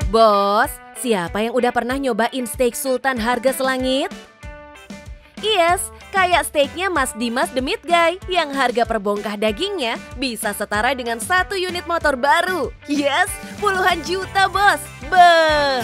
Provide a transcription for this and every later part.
Bos, siapa yang udah pernah nyobain steak sultan harga selangit? Yes, kayak steaknya Mas Dimas The Meat Guy yang harga per bongkah dagingnya bisa setara dengan 1 unit motor baru. Yes, puluhan juta bos. Beuh.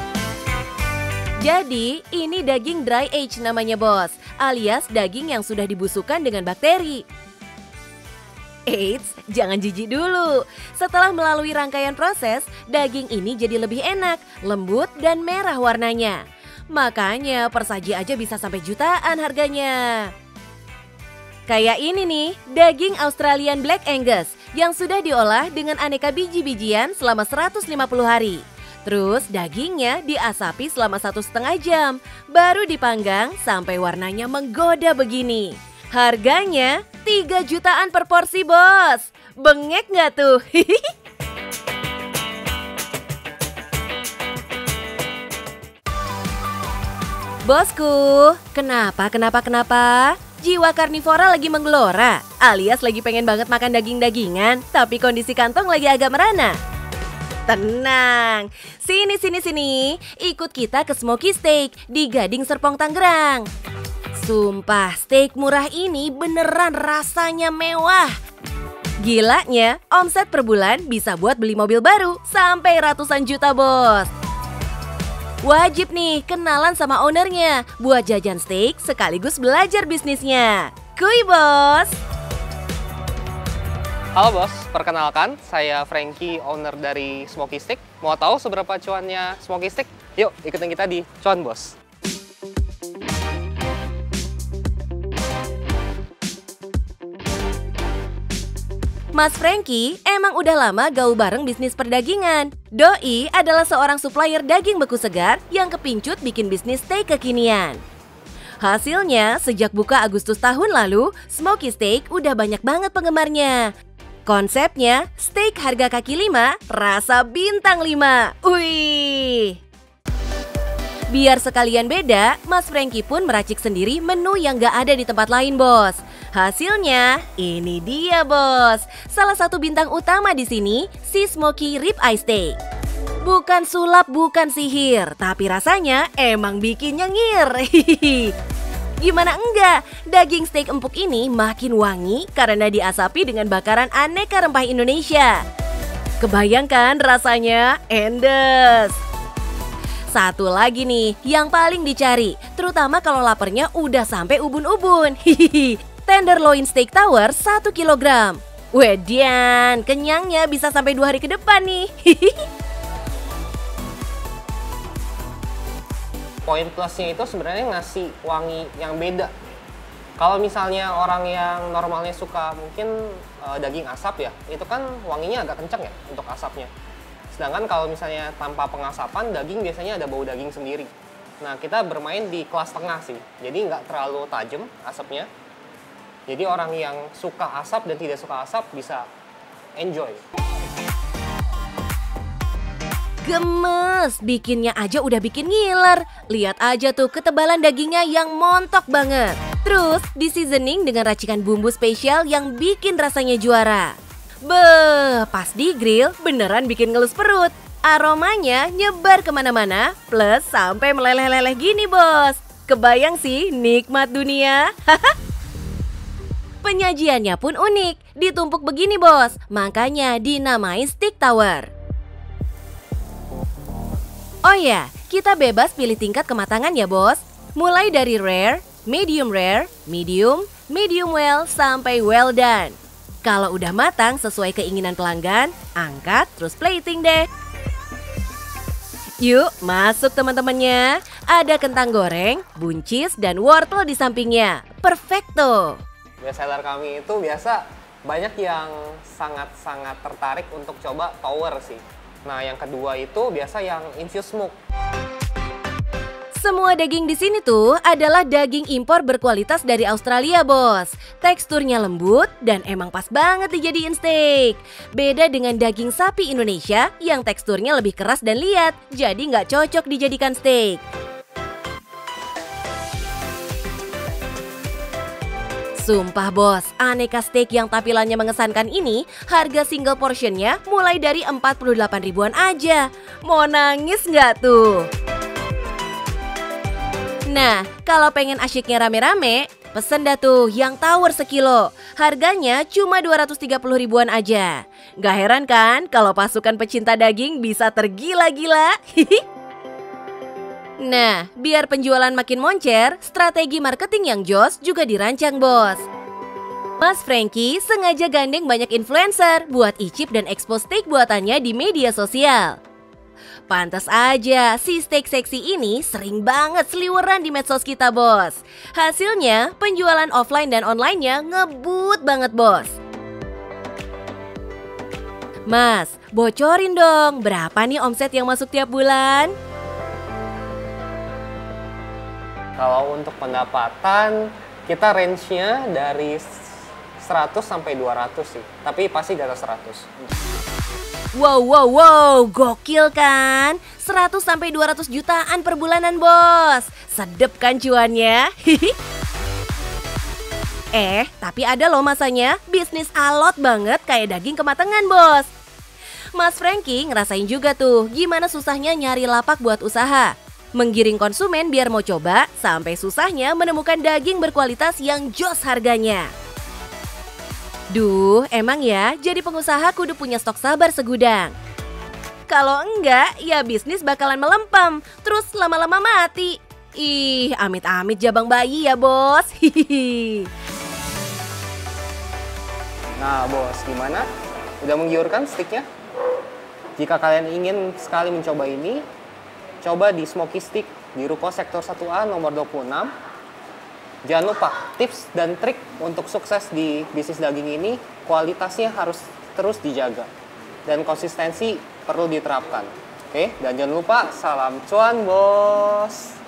Jadi, ini daging dry age namanya bos, alias daging yang sudah dibusukkan dengan bakteri. Eits, jangan jijik dulu. Setelah melalui rangkaian proses, daging ini jadi lebih enak, lembut, dan merah warnanya. Makanya per saji aja bisa sampai jutaan harganya. Kayak ini nih, daging Australian Black Angus yang sudah diolah dengan aneka biji-bijian selama 150 hari. Terus dagingnya diasapi selama 1,5 jam, baru dipanggang sampai warnanya menggoda begini. Harganya 3 jutaan per porsi bos. Bengek nggak tuh? Bosku, kenapa? Jiwa karnivora lagi menggelora, alias lagi pengen banget makan daging-dagingan, tapi kondisi kantong lagi agak merana. Tenang, sini, ikut kita ke Smoky Steak di Gading Serpong, Tangerang. Sumpah, steak murah ini beneran rasanya mewah. Gilanya, omset per bulan bisa buat beli mobil baru sampai ratusan juta bos. Wajib nih kenalan sama ownernya buat jajan steak sekaligus belajar bisnisnya. Kuy bos! Halo bos, perkenalkan saya Frankie, owner dari Smoky Steak. Mau tahu seberapa cuannya Smoky Steak? Yuk ikutin kita di Cuan Bos. Mas Frankie emang udah lama gaul bareng bisnis perdagingan. Doi adalah seorang supplier daging beku segar yang kepincut bikin bisnis steak kekinian. Hasilnya, sejak buka Agustus tahun lalu, Smoky Steak udah banyak banget penggemarnya. Konsepnya, steak harga kaki 5, rasa bintang 5. Wih! Biar sekalian beda, Mas Frankie pun meracik sendiri menu yang gak ada di tempat lain bos. Hasilnya, ini dia bos. Salah satu bintang utama di sini, si Smoky Rib Eye Steak. Bukan sulap, bukan sihir, tapi rasanya emang bikin nyengir. Gimana enggak? Daging steak empuk ini makin wangi karena diasapi dengan bakaran aneka rempah Indonesia. Kebayangkan rasanya endes. Satu lagi nih yang paling dicari, terutama kalau laparnya udah sampai ubun-ubun. Tenderloin steak tower 1 kg. Wedian, kenyangnya bisa sampai 2 hari ke depan nih. Poin plusnya itu sebenarnya ngasih wangi yang beda. Kalau misalnya orang yang normalnya suka mungkin daging asap ya, itu kan wanginya agak kencang ya untuk asapnya. Sedangkan kalau misalnya tanpa pengasapan, daging biasanya ada bau daging sendiri. Nah, kita bermain di kelas tengah sih, jadi nggak terlalu tajam asapnya. Jadi orang yang suka asap dan tidak suka asap bisa enjoy. Gemes, bikinnya aja udah bikin ngiler. Lihat aja tuh ketebalan dagingnya yang montok banget. Terus di seasoning dengan racikan bumbu spesial yang bikin rasanya juara. Beuh, pas di grill beneran bikin ngelus perut. Aromanya nyebar kemana-mana, plus sampai meleleh-leleh gini bos. Kebayang sih nikmat dunia. Penyajiannya pun unik, ditumpuk begini bos, makanya dinamai Steak Tower. Oh ya, kita bebas pilih tingkat kematangan ya bos. Mulai dari rare, medium, medium well, sampai well done. Kalau udah matang sesuai keinginan pelanggan, angkat terus plating deh. Yuk masuk teman-temannya. Ada kentang goreng, buncis, dan wortel di sampingnya. Perfecto. Bestseller kami itu biasa banyak yang sangat-sangat tertarik untuk coba tower sih. Nah yang kedua itu biasa yang infused smoke. Semua daging di sini tuh adalah daging impor berkualitas dari Australia, bos. Teksturnya lembut dan emang pas banget dijadiin steak. Beda dengan daging sapi Indonesia yang teksturnya lebih keras dan liat, jadi nggak cocok dijadikan steak. Sumpah bos, aneka steak yang tampilannya mengesankan ini, harga single portionnya mulai dari 48 ribuan aja. Mau nangis nggak tuh? Nah, kalau pengen asyiknya rame-rame, pesen dah tuh yang tower sekilo. Harganya cuma 230 ribuan aja. Gak heran kan kalau pasukan pecinta daging bisa tergila-gila? Nah, biar penjualan makin moncer, strategi marketing yang jos juga dirancang bos. Mas Franky sengaja gandeng banyak influencer buat icip dan expose steak buatannya di media sosial. Pantas aja, si steak seksi ini sering banget seliweran di medsos kita bos. Hasilnya, penjualan offline dan online-nya ngebut banget bos. Mas, bocorin dong, berapa nih omset yang masuk tiap bulan? Kalau untuk pendapatan, kita range-nya dari 100 sampai 200 sih. Tapi pasti di atas 100. Wow, gokil kan? 100 sampai 200 jutaan per bulanan bos. Sedep kan cuannya? Tapi ada loh masanya bisnis alot banget kayak daging kematangan bos. Mas Franky ngerasain juga tuh gimana susahnya nyari lapak buat usaha. Menggiring konsumen biar mau coba, sampai susahnya menemukan daging berkualitas yang jos harganya. Duh, emang ya jadi pengusaha kudu punya stok sabar segudang. Kalau enggak, ya bisnis bakalan melempem, terus lama-lama mati. Ih, amit-amit jabang bayi ya bos. Nah bos, gimana? Udah menggiurkan sticknya? Jika kalian ingin sekali mencoba ini, coba di Smoky Stick di Ruko Sektor 1A nomor 26. Jangan lupa, tips dan trik untuk sukses di bisnis daging ini, kualitasnya harus terus dijaga. Dan konsistensi perlu diterapkan. Oke, dan jangan lupa, salam cuan bos!